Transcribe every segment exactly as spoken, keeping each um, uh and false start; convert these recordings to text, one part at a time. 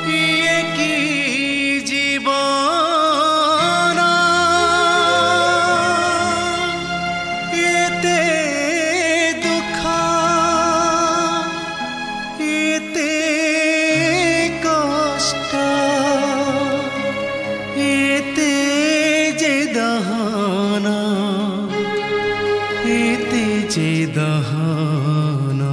ये की जीवन एते दुख एते कष्ट एते जे दहना एते जे दहना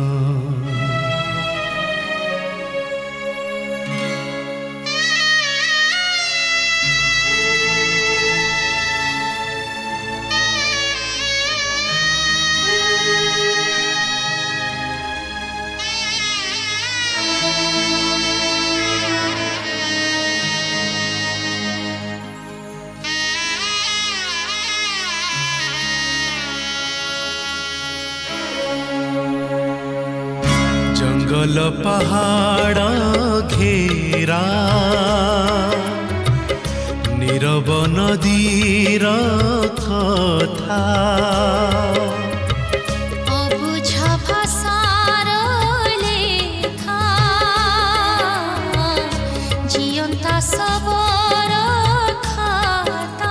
जंगल पहाड़ घेरा नीरव नदीर कथा अबुझ भाषार लेखा जियंता सबर खाता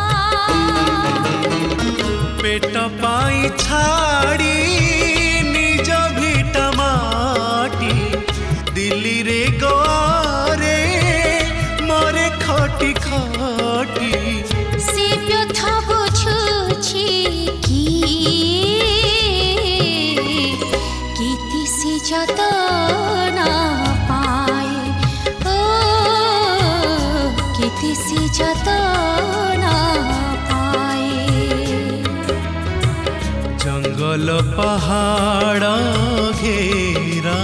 पेट पाई छाड़ी निज भिटा माटी दिल्ली रे गरे मरे खटी खटी से व्यथा बुझुछि कि कीति से जतना पाए ओ कीति से जतना पाए जंगल पहाड़ घेरा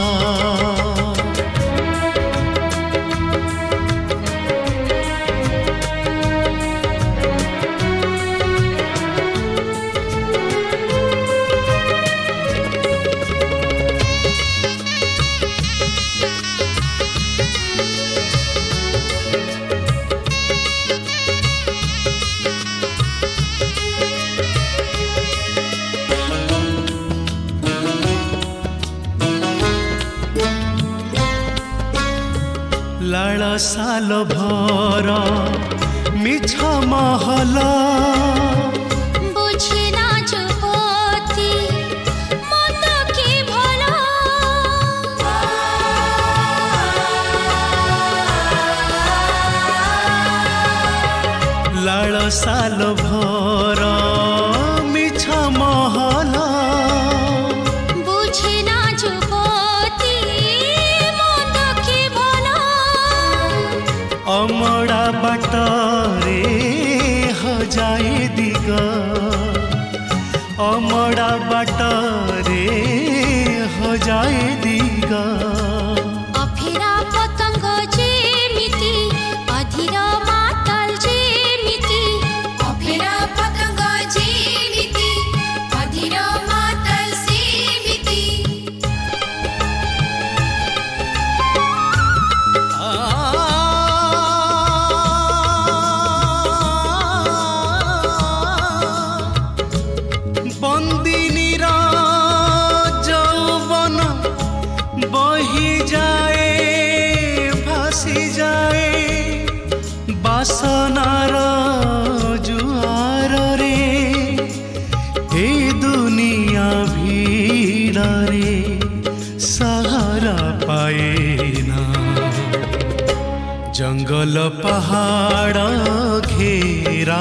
लाल साल भर मिछ महला बुझिना जुपति मत के भला लाल साल भर मिछ महला बुझिना जुपति मत के भला अमड़ा बाटरे हजाए दिग अमड़ा बाटरे हजाए दिग अफिरा पतंग जेमिति अधीर माताल जेमिति अफिरा पतंग जेमिति अधीर माताल सेमिति बंदिनीर जौवन बही जाए भासी जाए बासनार जुआर रे हे दुनिया भीड़ रे सहारा पाए ना जंगल पहाड़ घेरा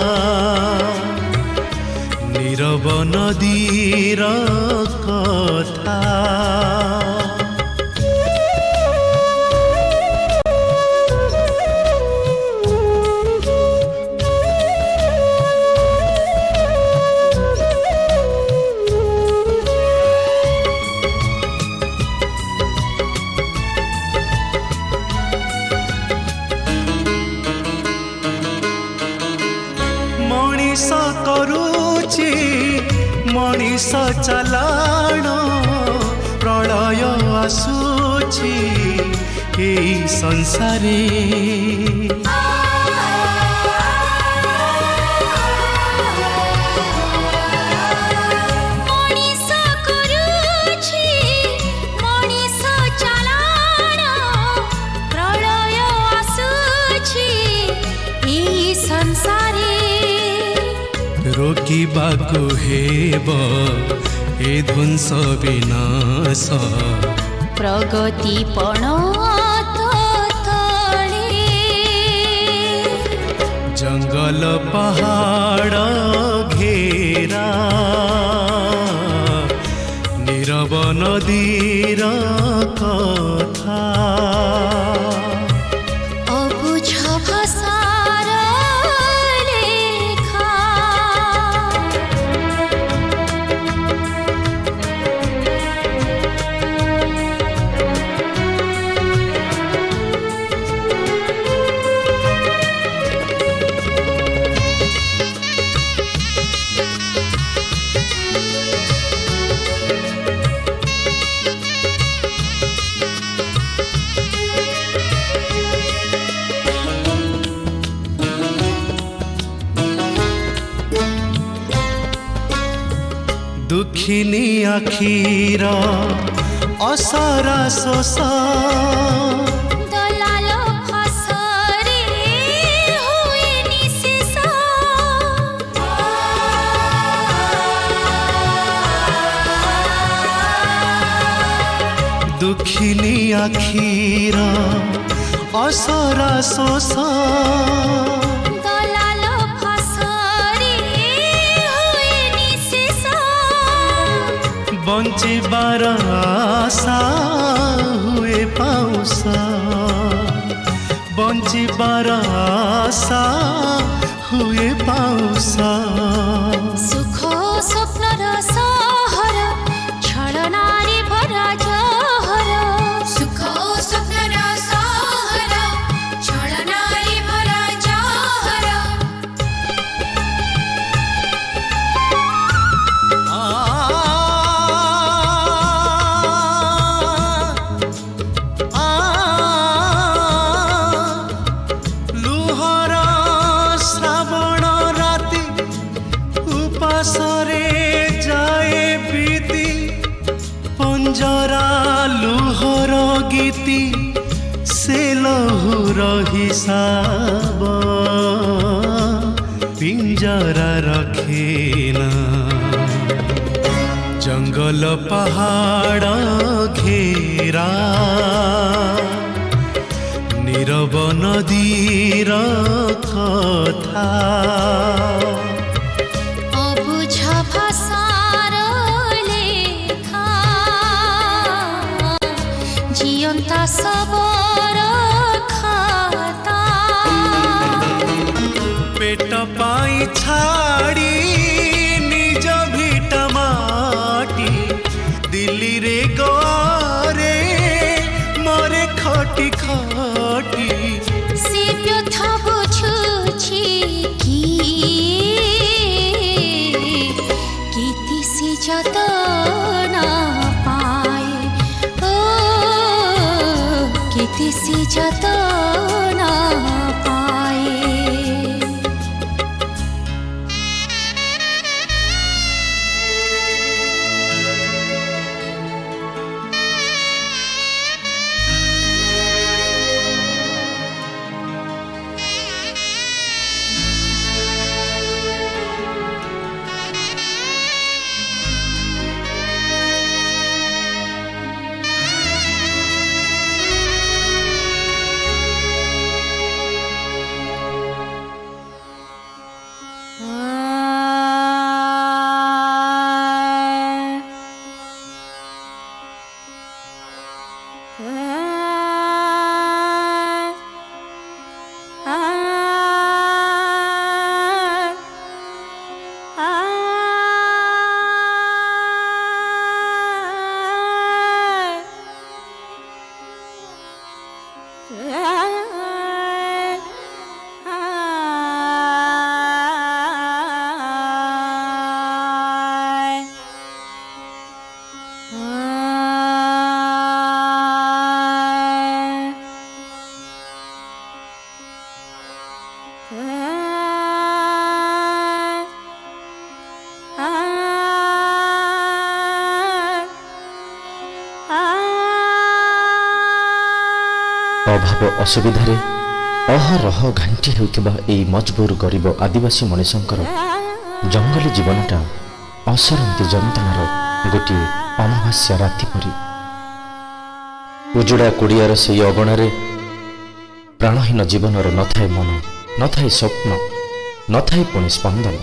नीरव नदीर कथा मनीष करुची मनीष चलाण प्रलय आसुची एई संसारे प्रलय रोकिबाकु हेब ए ध्वंस विनाश प्रगति पणत तले जंगल पहाड़ घेरा नीरव नदीर कथा अबुझ भाषार लेखा दुखिनी आखिर असरा शोष दलाल फसरे हुए निशेष दुखिनी आखिर असरा शोष दलाल फसरे हुए निशेष बंचिबार आशा हुए पाउस बंचिबार आशा हुए पाउस सुख स्वप्नर सहर छलनारे भरा जहर सुख स्वप्नर सहर छलनारे भरा जहर लुहर श्रावण राति उपासरे जाए बीती पंजरा लुहर गीति से लहुर हिसाब पिंजरा रखेना जंगल पहाड़ घेरा नीरव नदीर कथा अबुझ भाषार लेखा जियंता सबर खाता पेट पाई छाड़ी निज भिटा माटी दिल्ली रे गरे मरे खटी खटी से व्यथा बुझुछि कि कीति से जतन पाए ओ कीति से जतन पाए अभाव असुविधार अहरह घांटी होउथिबा एई मजबूर गरीब आदिवासी मनीषंकर जंगली जीवनटा असरंती जंतनार गोटे अमावास्या राति परी उजुड़ा कुड़ियार से अगणारे प्राणहीन जीवनर नथाए मन नथाए स्वप्न नथाए पुणी स्पंदन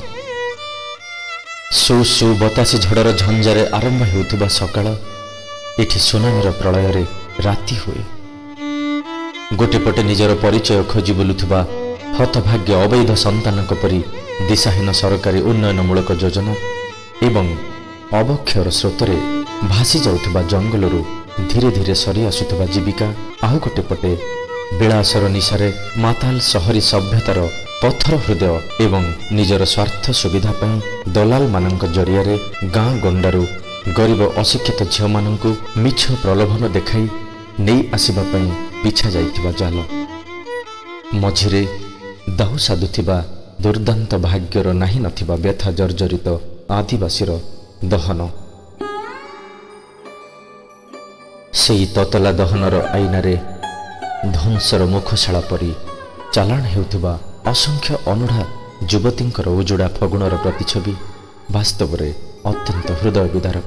सु सु बतासी झड़र झंझारे आरंभ होउथुबा सकाळ एठी सुनामीर प्रलय राति हुए गोटे पटे निजर परिचय खोजी बुलुथुबा हतभाग्य अवैध संतानक परी दिशाहीन सरकारी उन्नयनमूलक योजना एवं अवक्षयर स्रोतरे भासी जाउथुबा जंगलरू धीरे धीरे सरी आसुथुबा जीविका आउ गोटे पटे विलासर निशारे माताल सहरी सभ्यतार पत्थर हृदय एवं निजर स्वार्थ सुविधा पाई दलाल मानक जरिया गाँ गंडारू गरीब अशिक्षित झील मानू मिछ प्रलोभन देखाई नहीं आसवा पिछा जाइथिबा जाल मझिरे दाहु साधुथिबा दुर्दांत भाग्यर नाही नथिबा व्यथा जर्जरित आदिवासीर दहन सेई ततला दहनर आईनारे ध्वंसर मुखशाला परी चालाण हेउथिबा असंख्य अनुढ़ा युवतींकर उजुड़ा फगुणर प्रतिछवि वास्तव में अत्यंत हृदय विदारक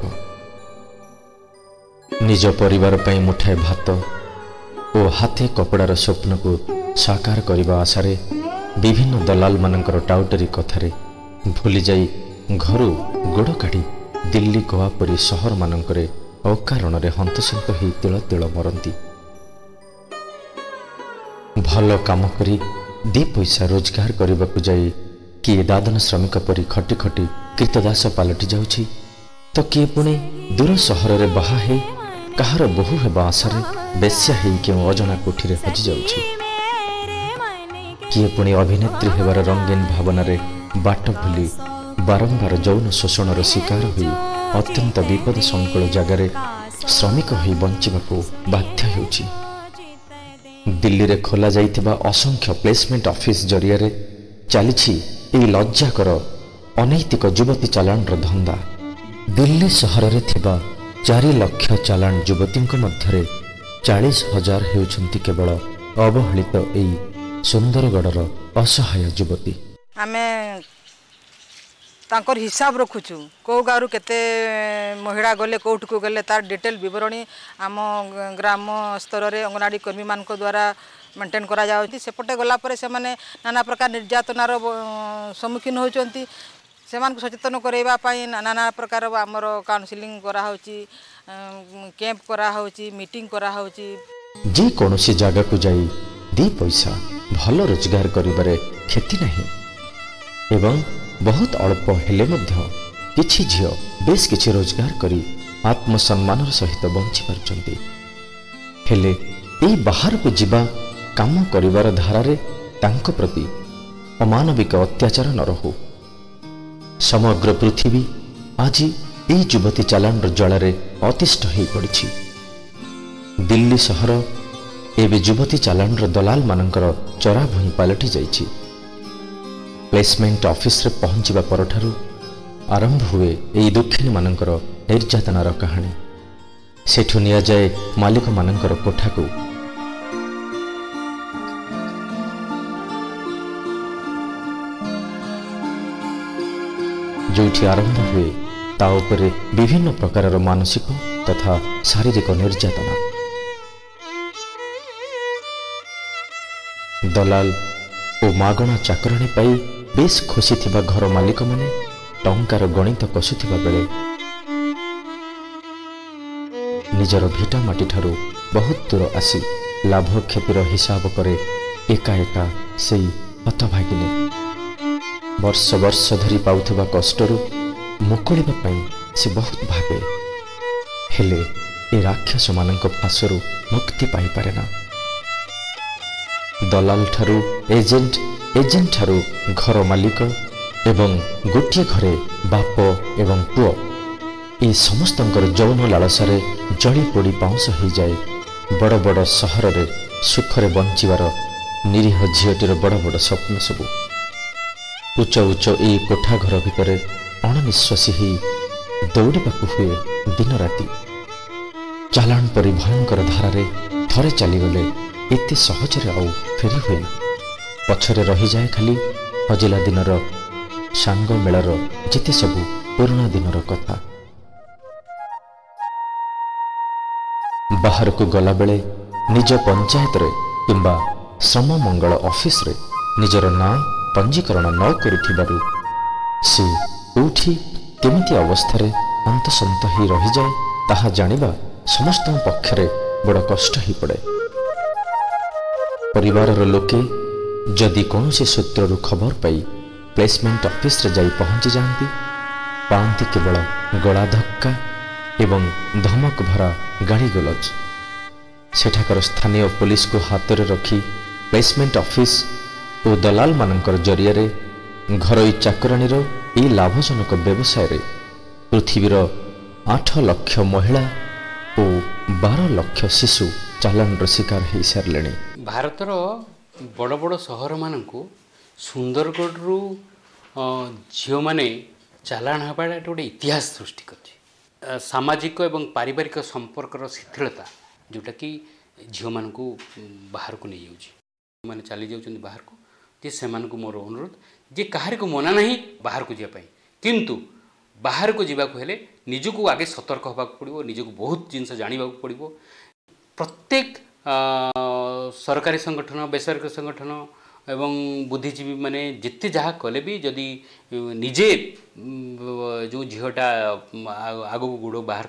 निज परिवार पई मुठाए भात और हाथे कपड़ार स्वप्न को साकार करने आशारे विभिन्न दलाल मानकर टाउटरी कथारे भूली जाई घरू गोड़ काढ़ी दिल्ली गोवा परी सहर मानकरे अकारण हंतसंत हो तिल तिल मरती भल काम करी दी पैसा रोजगार करने को जाई किए दादन श्रमिक परी खटी खटी कृतदास पलटि जाउछि तो किए पुणे दूर सहर रे बाहा है कहार बहु हेबा आशारे बेश्या है क्यों अजना कोठी रे हजि जाउछि किए पुणे अभिनेत्री हेबार रंगीन भावना रे बाट भूली बारंबार यौन शोषणर शिकार हुई अत्यंत विपद संकुल जगार श्रमिक हो बंचिबाकू बाध्य हेउछि दिल्ली रे खोला जाइथिबा असंख्य प्लेसमेंट ऑफिस जरिया रे चलीछि एई लज्जाकर अनैतिक युवती चालाणर धंदा दिल्ली सहर रे थिबा चारि लक्ष चालाण युवतींक मध्यरे चालीस हजार हेउछन्ति केवल अवहेलित एई सुंदरगढ़र असहाय युवती आमे तांकर हिसाब रखुचु कौ गाँव केते महिला गले कौट को गले तार डिटेल विवरणी आम ग्राम स्तर रे अंगनवाड़ी कर्मी मान द्वारा मेंटेन करा जाउछि सेपटे गला परे से माने नाना प्रकार निर्यातनार सम्मुखीन होचंती सेमान सचेतन करैबा पई नाना प्रकार आमर काउंसलिंग करा होची कैंप करा होची मीटिंग करा होची जे कोनोसी जागा को जाई दी पैसा भल रोजगार करिबारे क्षति नहीं एवं बहुत अल्प हेले मध्य किछि झियो बेस किछि रोजगार करी आत्मसम्मानर सहित बंची पारचंती हेले एई बाहर को जीवा काम करिवार धारारे तांको प्रति अमानविक अत्याचार न रहू समग्र पृथ्वी आज एई युवती चालाणर जलारे अतिष्ठ हो पड़ी दिल्ली सहर एवं युवती चालाणर दलाल मानकर चरा भूई पलटि जाइछि प्लेसमेंट ऑफिस रे पहुंचवा परठारु आरंभ हुए एई दुखिनी मानकर निर्यातनार कहानी सेठु निया जाए मालिक मानकर कोठा को जोठी आरंभ हुए ता उपरे विभिन्न प्रकार मानसिक तथा शारीरिक निर्यातना दलाल और मागणा चाकरणी पाई बेस खुशी थिबा घर मालिक माने टंकार गणित कसुथिबा बेले निजर भिटा माटी ठारू बहुत दूर आसी लाभ क्षतिर हिसाब करे एका एका सेई हतभागिनी वर्ष वर्ष धरी पाउथिबा कष्टरू मुकुलिबा पई से बहुत भागे हेले ए राक्षस मानक फासरू मुक्ति पाई पारे ना दलाल ठारू एजेंट एजेंट ठारू घर मालिक एवं गोटे घरे बाप एवं पुओ ए समस्तंकर यौन लालसारे जली पोड़ी पाउंस हो जाए बड़ बड़ सहर रे सुखरे बंचिबार निरीह झीटीर बड़ बड़ स्वप्न सबू उच्च उच्च ए कोठा घर भितर अणनिश्वासी ही दौड़ाकू हुए दिन राति चालाण परी भयंकर धारारे थरे चलीगले एते सहजरे आउ फेरी हुए ना पछरे रही जाए खाली हजिला दिनर सांग मेलर जेते सबु पुराना दिनर कथा। बाहर को गला बेले निज पंचायत रे किंबा श्रम मंगल ऑफिस रे निजर ना पंजीकरण न करुथिबारु से कोठी केमिति अवस्था रे अंतसंत ही रही जाए ताहा जानिबा समस्त पक्षरे बड़ कष्ट ही पड़े। परिवार लोके जदि कौन से सूत्रु खबर पाई प्लेसमेंट ऑफिस रे जाई पहुंची जाती पाती केवल गला धक्का एवं धमक भरा गाड़ी गलज। सेठाकर स्थानीय पुलिस को हाथ में रखी प्लेसमेंट ऑफिस और दलाल मानकर जरिया घरोई चाकराणीर यह लाभजनक व्यवसाय रे पृथ्वीर आठ लक्ष महिला और बारह लक्ष शिशु चालान शिकार हो सारे। भारतर बड़ बड़ सहर मानू सुंदरगढ़ झील मैंने चालाण हवा गोटे इतिहास सृष्टि कर सामाजिक एवं पारिवारिक संपर्कर शिथिलता जोटा कि झील मान बाहर को नहीं जाऊँ मैंने चली जाऊँ बाहर को जे से मोर अनुरोध जे कहार को मना नहीं बाहर को जावाई किंतु बाहर को जावाक हेले निजको आगे सतर्क होगा पड़ो निजको बहुत जिनस जाना पड़ो। प्रत्येक सरकारी संगठन बेसरकारी संगठन एवं बुद्धिजीवी माने जिते जहाँ कले भी जदि निजे जो झीलटा आग को गोड़ बाहर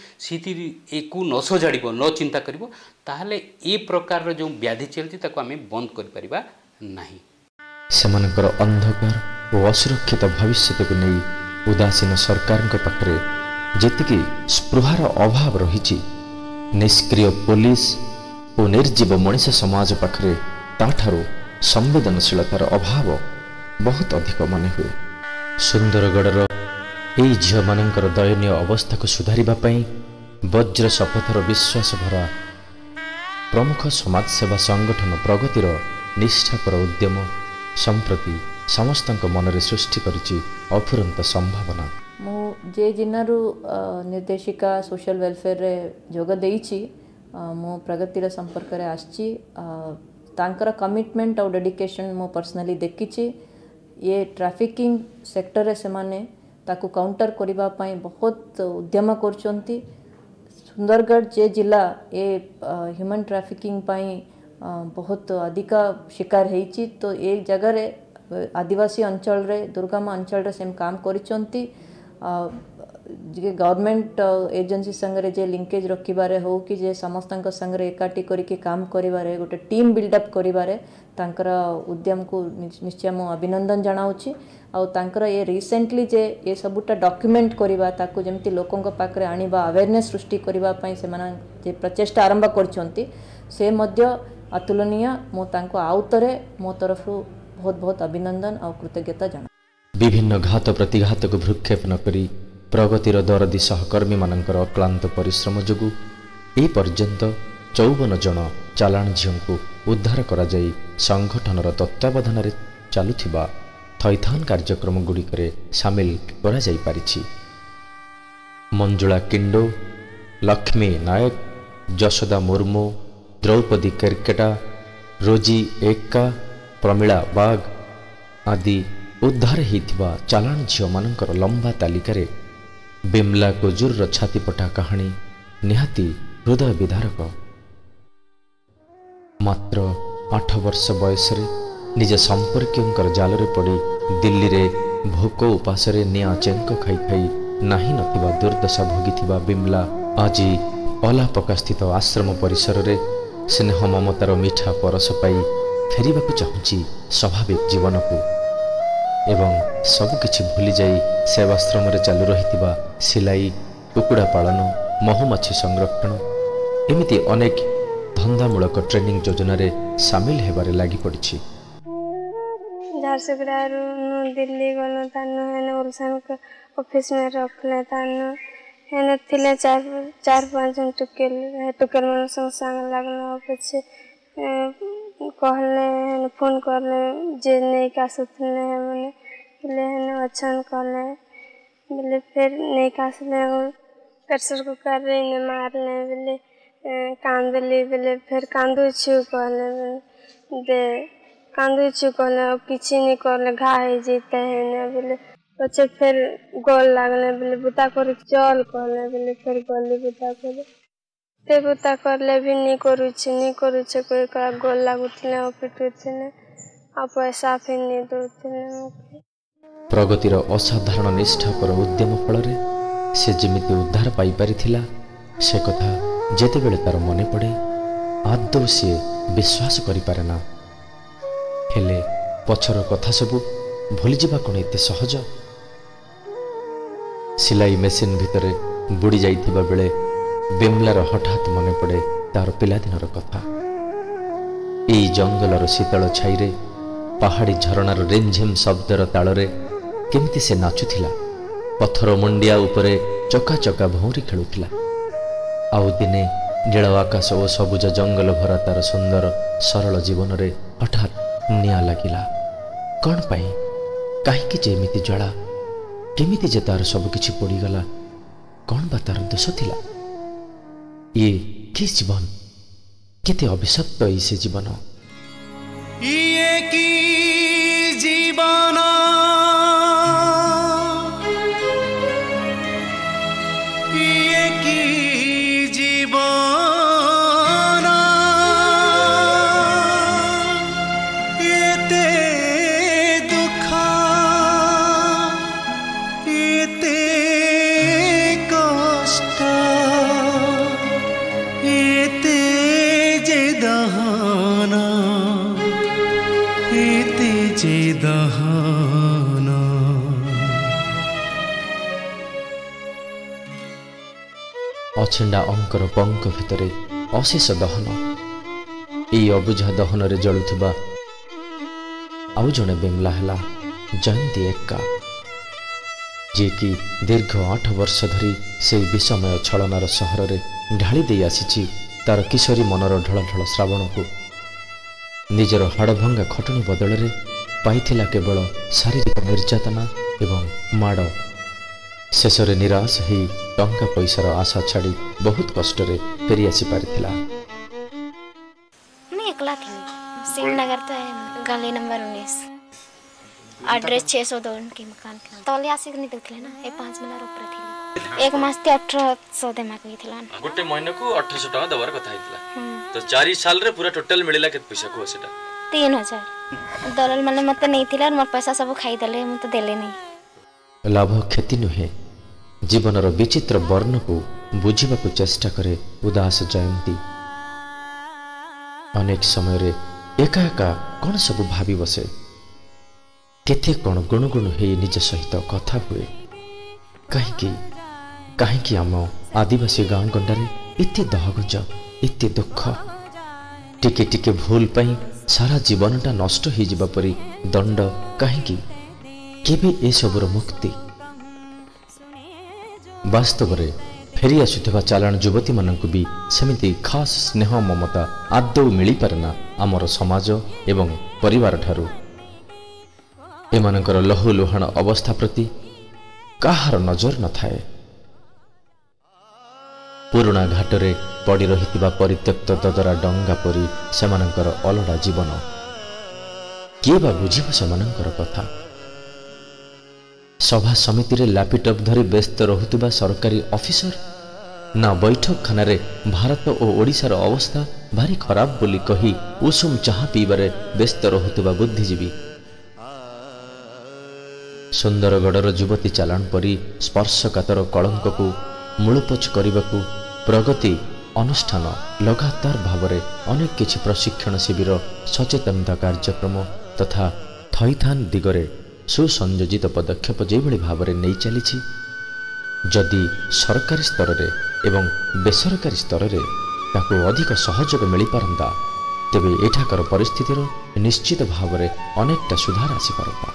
कर न सजाड़ न चिंता कर ताहले ए प्रकार जो व्याधि चलती ताको आमे बंद कर परिबा नहीं। सेमानकर अंधकार और असुरक्षित भविष्य को नहीं उदासीन सरकार पाखरे जेतिकी स्पृहार अभाव रही निष्क्रिय पुलिस और निर्जीव मनीष समाज पाखरे ताठारो संवेदनशीलतार अभाव बहुत अधिक मन हुए। सुंदरगढ़ यही झील मानकर दयनीय अवस्था को सुधारिबा पई वज्र शपथर विश्वास भरा प्रमुख समाजसेवा संगठन प्रगतिर निष्ठापर उद्यम संप्रति समस्त मन में सृष्टि करिछि अफुरंत संभावना। मु जे जिन्नारु निर्देशिका सोशल वेलफेयर रे जोग देइछि मो प्रगतिर संपर्क रे आछि तांकर कमिटमेंट और डेडिकेशन मो पर्सनली देखिछि। ये ट्रैफिकिंग सेक्टर रे से माने ताकू काउंटर करिबा पई बहुत उद्यम करचंती। सुंदरगढ़ जे जिला ये ह्यूमन ट्रैफिकिंग पई बहुत अधिका शिकार हेइछि तो एक जगह रे आदिवासी अंचल रे दुर्गम अंचल रे सेम काम करिचंती। जे गवर्नमेंट एजेंसी संगे जे लिंकेज रखिबारे हो कि जे समस्तक संगे एकाठी करिके काम करिबारे गोटे टीम बिल्डअप करिबारे तांकर उद्यम को निश्चय मो अभिनंदन जनाउछि। आउ तांकर ये रिसेंटली जे ये सबुटा डॉक्यूमेंट करिबा ताकू जेमति लोकंक पाखरे आनिबा अवेयरनेस सृष्टि करिबा पई से माने जे प्रचेष्टा आरंभ करचंती से मध्य अतुलनीय। मो तांको आउतरे मो तरफ बहुत बहुत अभिनंदन और कृतज्ञता जाना। विभिन्न घात प्रतिघात को भ्रुक्षेप न करी प्रगतिर दरदी सहकर्मी मानकर अक्लांत परिश्रम जोगु ए पर्यंत चौवन जन चालाण झील को उद्धार करा जाई संगठनर तत्वावधान रे चालुथिबा थैथान कार्यक्रम गुड़िकरे सामिल करा जाई पारिछि। मंजुला किंडो, लक्ष्मी नायक, यशोदा मुर्मू, द्रौपदी केरकेटा, रोजी एक्का, प्रमिला बाग आदि उद्धार होइथिबा चालाण झील मानकर लंबा तालिकारे बिमला गुजुर छातीपटा कहानी निहाती हृदय विदारक। मात्र आठ वर्ष बयस निज संपर्कियों जाल पड़ी दिल्ली रे भोक उपासरे निया चेंक खाई खाई नाही नथिबा दुर्दशा भोगी बिमला आज अलापका स्थित आश्रम परिसर रे स्नेह ममतार मीठा परस पाई फेरिबाकु चाहूँगी स्वाभाविक जीवन को एवं सबकिछि भूली जाई सेवाश्रम रे चालू रहितिबा सिलाई, कुकुड़ा पालन, महुमाछी संरक्षण एमिति अनेक धंदामूलक ट्रेनिंग योजना रे सामिल हेबारे लागि पड़िछि। झारसुगुड़ारू दिल्ली गलो तानु हेने उलसान ऑफिस में रखले तानु हेने थिले चार चार पांच जन टुकेल टुकेल मन संग संग लागलो पछे कहले हेने फोन करले जे नहीं का सुतले मने ले हेने वचन कहले बोले फिर नहीं का सुतले प्रेशर कुकर रे ने मारले बोले कांदली बोले फिर कांदू छु कहले दे कांदुछु कहले किछि नहीं करले घा है जेते है बोले पछे फिर गोल लागले बोले बुता कर चल कहले बोले फिर गली बुता कर ते बुता करले भी नहीं करूछु नहीं करूछु कोई का गोल लागुतले पिटुतले आ पैसा फिर नहीं दोतले। प्रगतिर असाधारण निष्ठा पर उद्यम फल से जमिति उद्धार पाई पारिथिला से कथा जेतेबेले तार मने पड़े आदौ सी विश्वास करि पारेना। हेले पछर कथा सबु भूली जावा कोन एते सहज। सिलाई मेसिन भितरे बुड़ी जाइथिबा बेले बेमलार हठात मने पड़े तार पिलादिनर कथा। एई जंगलर शीतल छाईरे पहाड़ी झरणार रिमझिम शब्दर ताଳରେ केमिति से नाचुथिला। पत्थर मुंडिया उपरे चका चका भौरी खेलुथिला। आउ दिने नील आकाश और सबुज जंगल भरा तार सुंदर सरल जीवन रे हठात निया लागिला। कौन पाई कहीं जेमिति ज्वाला केमिति जे तार सब किछि पड़ीगला कौन बा तार दोष थिला। ये कि जीवन केते अभिशप्त ई से जीवन ये की जीवन ये की जीवन एते दुख एते कष्ट एते जे दहना एते जे दहना। अछिंडा अंकर पंक भितरे अशेष दहन। एई अबुझा दहन रे जलुथिबा आउ जणे बेमला हला जयंती एक्का जे कि दीर्घ आठ वर्ष धरी से विषमय छलनार सहर रे ढाली दे आसीछि तार किशोरी मनर ढळढळ श्रावण को। निजर हाड़भंगा खटणी बदल रे पाइथिला केवल शारीरिक निर्यातना एवं माड़। शेष रे निराश ही टंका पैसार आशा छाड़ी बहुत कष्ट रे फेरी आसी पारिथिला। मैं एकला थी श्रीनगर तो है गली नंबर उन्नीस एड्रेस छह सौ दो के मकान के तले आसी नहीं देखले ना ए पाँच मिनट ऊपर थी एक मास ते अठारह सौ दे मा कही थिला गोटे महीने को अठारह सौ टका दबार कथा हितला तो चार साल रे पूरा टोटल मिलिला केत पैसा को सेटा तीन हज़ार दलाल माने मते नहीं थिला मोर पैसा सब खाई देले हम तो देले नहीं। लाभ क्षति नुहे जीवनर विचित्र वर्ण को बुझा चेष्टा करे उदास जयंती। अनेक समय रे एका एका कौन सब भावी बसे केते कौन गुणगुण हे निज सहित कथा हुए। कहीं कहीं आम आदिवासी गाँव गंडारे इत्ते दहगंज इत्ते दुख टिके टिके भूल पाई सारा जीवनटा नष्ट हो जिबा परी दंड कहीं केबे ए सबुर मुक्ति। वास्तव रे फेरी आसुथिबा चालाण युवती मानकु भी सेमिति खास स्नेह ममता आदौ मिली पारेना आमर समाज एवं परिवार ठारू। एमानकर लहु लुहाण अवस्था प्रति काहार नजर न थाए। पुराणा घाटरे पड़ी रहितिबा परित्यक्त ददरा डंगा परी सेमानकर अलड़ा जीवन किए बा बुझिबो सेमानकर कथा। सभा समिति रे लैपटॉप धरी व्यस्त रहुतिबा सरकारी ऑफिसर ना बैठक खानारे भारत और ओडिशार अवस्था भारी खराब बोली कही उषुम चाहा पीबारे व्यस्त रहुतिबा बुद्धिजीवी। सुंदरगढ़र युवती चालाण परी स्पर्शकातर कलंक को मूलपोछ करने प्रगति अनुष्ठान लगातार भाव में अनेक किछि प्रशिक्षण शिविर सचेतनता कार्यक्रम तथा थईथान दिगरे सुसंयोजित पदक्षेप जेभଳି भाव में नहीं चली। जदि सरकारी स्तर रे एवं बेसरकारी स्तर रे ताको अधिक सहयोग मिल पारंता तेबे एठाकर परिस्थितिर निश्चित भाव में अनेकटा सुधार आसी पारंता।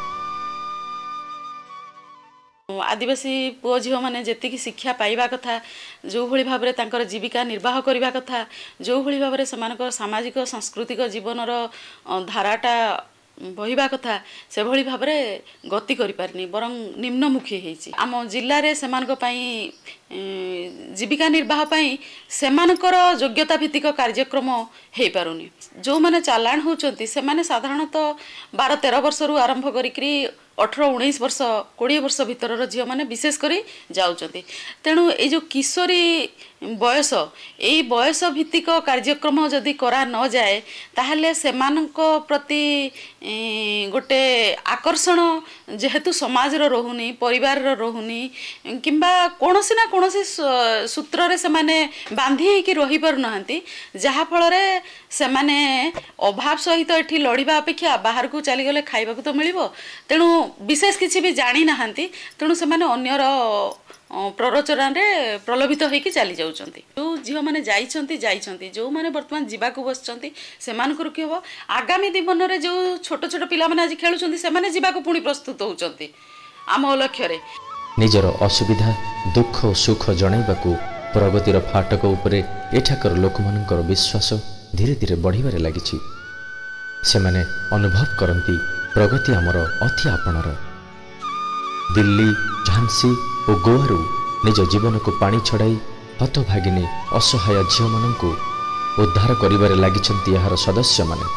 आदिवासी पुओ झील मैंने जी शिक्षा पाइबा कथा जो भली भाव में तांकर जीविका निर्वाह करने कथा जो भली भाव में सामाजिक सांस्कृतिक जीवनर धाराटा बहिबा कथा से भली भाबरे गति करि पारनी बरं निम्नमुखी हेछि आम जिल्ला रे सेमानक पई जीविका निर्वाह पई सेमानकर योग्यता भित्तिक कार्यक्रम हे पारुनी जो माने चालान होचंती से माने साधारणतः बारह तेरह वर्ष रु आरंभ करिकरी अठारह उन्नीस वर्ष बीस वर्ष भितर झील मैंने विशेष करी जाउचंती तेणु ये जो किशोरी बयस यही बयस भित्तिक कार्यक्रम जदि करा न जाए ताहले सेमानक प्रति गोटे आकर्षण जेहेतु समाज रो रहुनी परिवार रो रहुनी किंबा कोनोसी ना कोनोसी सूत्र रे से माने बांधी हेकि रही पारु नहंती जहा फल रे से माने अभाव सहित एठी लड़िबा अपेक्षा बाहर को चली गले खाइबा को तो मिलिबो तेणु विशेष किसी भी जानी नहांती तेणु से माने अन्यर प्ररोचना रे प्रलोभित होइकी चली जाउचंती जो झियो माने जाइचंती जाइचंती जो माने वर्तमान जीवा को बसचंती से मानकर कि हो आगामी जीवन रे जो छोट छोट पिला माने आज खेलुचंती से माने जीवा को पुणी प्रस्तुत होउचंती आम लक्ष्य रे निजर असुविधा दुख सुख जणाइबाकू प्रगतिर फाटक उपरे एठाकर लोकमानकर विश्वास धीरे धीरे बढ़िबारे लागिछि सेमाने अनुभव करंती प्रगति आमर अति आपणर दिल्ली झांसी और गोवारू निज जीवन को पानी छड़ाई हतभागिनी असहाय झील मानू उद्धार करिबारे लागिछंती यार सदस्य माने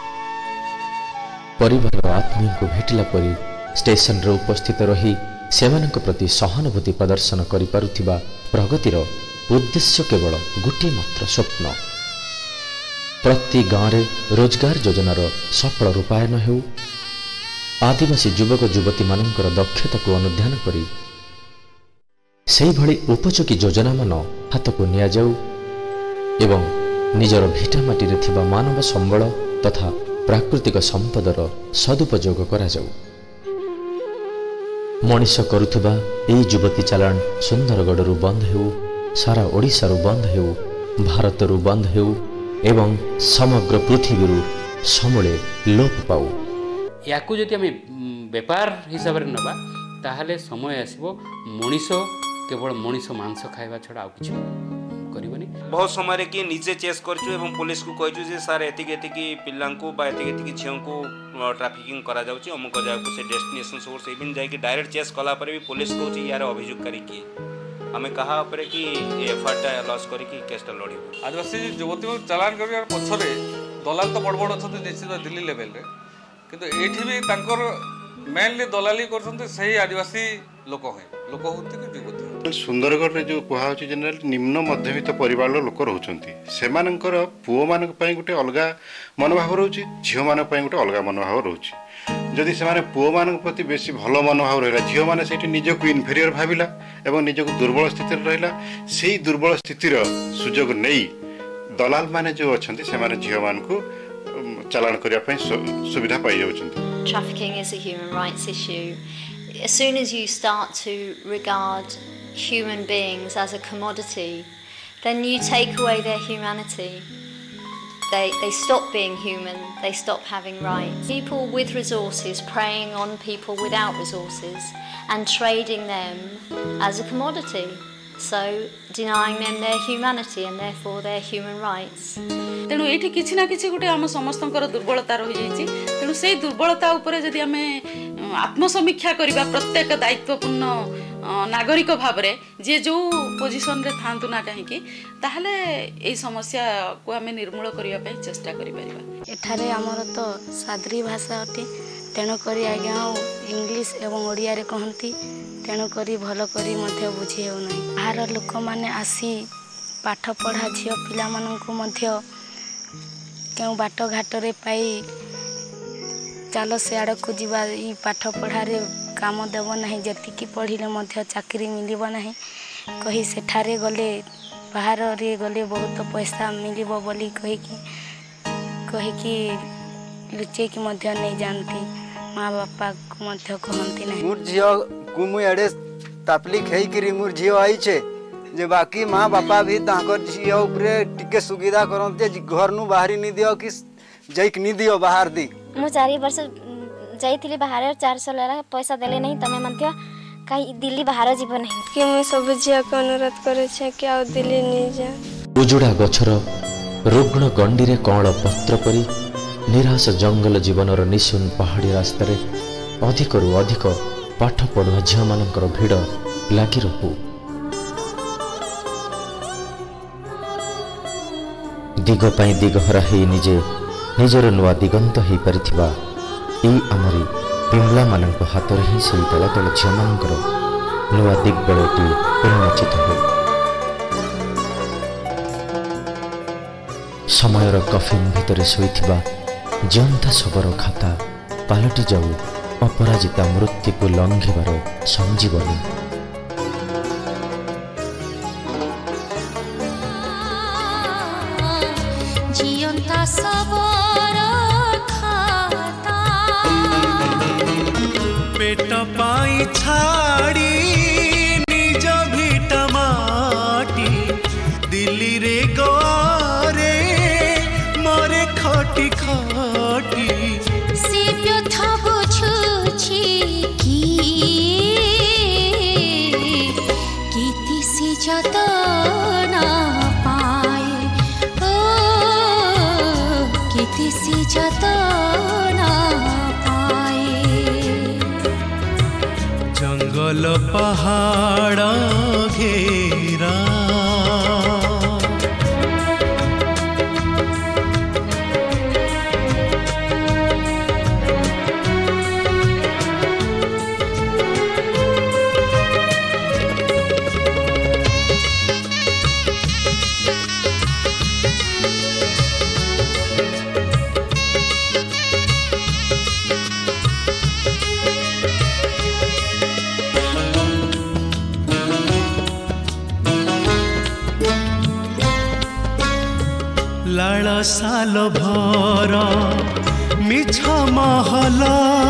परिवार आत्मीय को भेटिला परी स्टेशन रे उपस्थित रही सेमानक प्रति सहानुभूति प्रदर्शन करि पारुथिबा प्रगतिर उद्देश्य केवल गोटे मात्र स्वप्न प्रति गाँव रे रोजगार योजनार सफल रूपायन हेउ आदिवासी युवक युवती मानकर दक्षता को अनुध्यान करी सेही भली उपयोगी योजना मान हाथ को निया जाऊ एवं निजर भिटामाटी रे थिबा मानव संबल तथा प्राकृतिक संपदर सदुपयोग करा जाऊ मनीष करुथबा एई युवती चालान सुंदरगढ़ बंद हेउ सारा ओडिशा रु बंद हेउ भारत रु बंद हेउ एवं समग्र पृथ्वी समूले लोप पाऊ या जदि आम बेपार हिसाब से नवा ताहले समय आसबो मनीष केवल मनीष मांस खाइबा छड़ा आ किछ करबनी बहुत समय कि निजे चेस करछु एवं पुलिस को कहछु जे सर एतिक एतिक पिल्ला को बा एतिक एतिक झियों को ट्रैफिकिंग करा जाउची अमुक जगह को से डेस्टिनेशन सोर्स इवन जाय कि डायरेक्ट चेस कला पर भी पुलिस कहछि यार अभियुक्तकारी की हमें कहा पर कि एफआईआर लॉस करी कि केसटा लड़ी आदिवासी युवती को चालान करिया पछरे दलाल तो बड़ बड़ अछते निश्चित दिल्ली लेवल रे किंतु एठी भी तांकर मेनली दलाली करछन्ते सही आदिवासी लोक है लोक होती कि युवती सुंदरगढ़ रे जो कुहा होची जनरल निम्न मध्यवित्त परिवार लोक रहउछन्ती सेमानकर पुओ मानक पई गुटे अलगा मनोभाव रहउची झियो मानक पई गुटे अलगा मनोभाव रहउची जदि से पुओ मान प्रति बेसी भल मनोभाव रहा झील मैंने से निजक इनफेरियर भाविला एवं निजक दुर्बल स्थिति रहा से दुर्बल स्थितिर सुजोग नहीं दलाल माने जो अच्छा से झील मान को चालान करने सुविधा पाई जाउछन्ती। Trafficking is a human rights issue. As soon as you start to regard human beings as a commodity, then you take away their humanity. They, they stop being human, they stop having rights. People with resources preying on people without resources and trading them as a commodity. So denying them their humanity and therefore their human rights. तेणु ये किसी ना किसी गोटे आम समस्त दुर्बलता रही जाइए तेणु से दुर्बलता उपरे जदि आम आत्मसमीक्षा करवा प्रत्येक दायित्वपूर्ण नागरिक भाव में जी जो पोजिशन रे थांतु ना कहीं ताहले ए समस्या को आम निर्मूल करने चेष्टा करें। आमर तो साद्री भाषा अटे तेणुक आज्ञा इंग्लीश एवं ओडिया रे कहती तेणुक भल कर बुझे ना बाहर लोक मैंने आसी पाठ पढ़ा झील पिला मानू क्यों बाट घाटे पाई चलो सियाड़ को जीवा पाठ पढ़ारे काम देव ना जी पढ़े चाकरी मिल ना कही सेठारे गले बाहर रे गले बहुत पैसा मिल बोली कहीकि कहीकि लुचेक नहीं जानती माँ बापा को कहती ना मोर झील को मुझे तापली खेकरी मोर झील आईचे जे बाकी माँ बापा भी झील टिके सुविधा करते घर नु बाहरी नहीं दियो कि जाइक नहीं दियो बाहर दी मु चार वर्ष जाइथिली बाहर चार सौ लेला पैसा देले नहीं तमे मध्य कहीं दिल्ली बाहर जीव नहीं कि मु सब झिया को अनुरोध करे छे कि आ दिल्ली नहीं जा उजुड़ा गछर रुग्ण गंडी रे कौळ पत्र परी निराश जंगल जीवनर निशून पहाड़ी रास्तार अधिक रु अधिक पाठ पढ़ुआ झील मानकर भिड़ लगी रहू। दिग पाई दिगहरा ही निजे निजर नुआ दिगंत हो पारिथिबा ई आमरी पिंगला मानक हाथ ही से दल दल झील मानकर नुआ दिग्बलटी उन्मोचित हो। समयर कफिन भितर शोइथिबा जीवंत शबर खाता पालटि जाऊ अपराजिता मृत्यु को लंघिबार संजीवनी। जीवंता शबर खाता पेट पाई छाड़ी निज भिट माटी दिल्ली रे गोरे मरे खटी खटी से व्यथा बुझुछि कि गीति से जतना पाए ओ गीति से जतना पाए। जंगल पहाड़ घेरा लाल साल भर मिछ महला